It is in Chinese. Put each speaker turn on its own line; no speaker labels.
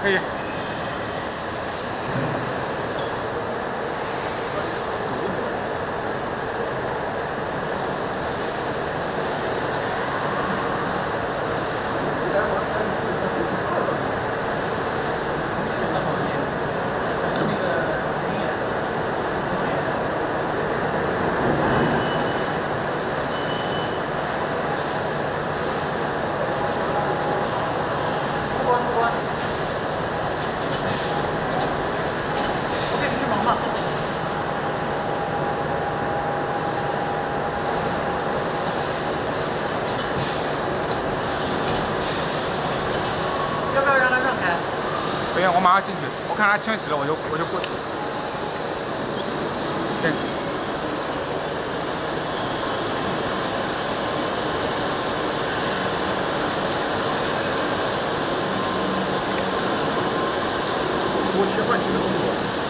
可以。
要不要让他让开？
不用，我马上进去。我看他清洗了，我就过去。对。
多切换几个动作。